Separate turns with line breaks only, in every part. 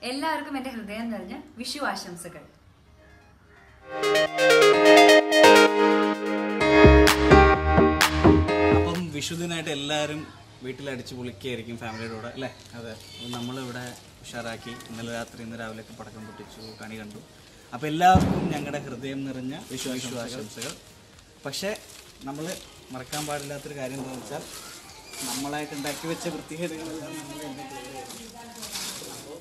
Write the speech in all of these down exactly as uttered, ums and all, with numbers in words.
എല്ലാവർക്കും എൻ്റെ ഹൃദയം നിറഞ്ഞ വിഷു ആശംസകൾ.
അപ്പം വിഷുദിനായിട്ട് എല്ലാവരും വീട്ടിൽ അടിച്ചു പൊളിക്കുകയായിരിക്കും ഫാമിലിയുടെ കൂടെ അല്ലേ? അതെ. അപ്പം നമ്മളിവിടെ ഉഷാറാക്കി ഇന്നലെ രാത്രി ഇന്ന് രാവിലെയൊക്കെ പടക്കം പൊട്ടിച്ചു, കണി കണ്ടു. അപ്പോൾ എല്ലാവർക്കും ഞങ്ങളുടെ ഹൃദയം നിറഞ്ഞ വിഷു വിഷു ആശംസകൾ. പക്ഷേ നമ്മൾ മറക്കാൻ പാടില്ലാത്തൊരു കാര്യം എന്താണെന്ന് വെച്ചാൽ നമ്മളായിട്ട് ഉണ്ടാക്കി വെച്ച വൃത്തികേടുകളെല്ലാം നമ്മൾ എന്നെ അപ്പോൾ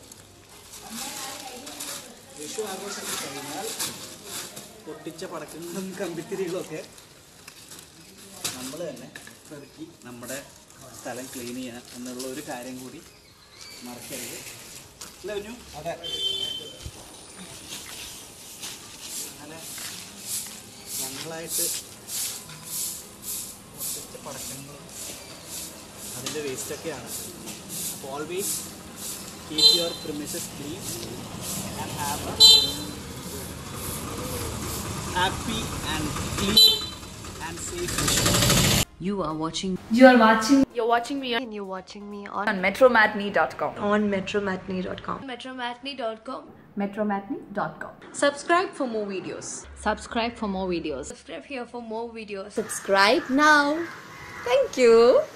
വിഷു ആഘോഷങ്ങൾ കഴിഞ്ഞാൽ പൊട്ടിച്ച പടക്കങ്ങളും കമ്പിത്തിരികളൊക്കെ നമ്മൾ തന്നെ പെറുക്കി നമ്മുടെ സ്ഥലം ക്ലീൻ ചെയ്യുക എന്നുള്ള ഒരു കാര്യം കൂടി മറക്കരുത്. അല്ല കുഞ്ഞു? അതെ. അങ്ങനെ ഞങ്ങളായിട്ട് പൊട്ടിച്ച പടക്കങ്ങളും അതിൻ്റെ വേസ്റ്റൊക്കെയാണ്. അപ്പോൾ always keep your premises clean and have a happy and clean and safe.
You are watching.
You are watching.
You're watching me. And you're watching me on,
on metromatinee dot com.
On metromatinee dot com.
metromatinee dot com.
metromatinee dot com.
Subscribe for more videos. Subscribe for more videos.
Subscribe here for more videos.
Subscribe now. Thank you.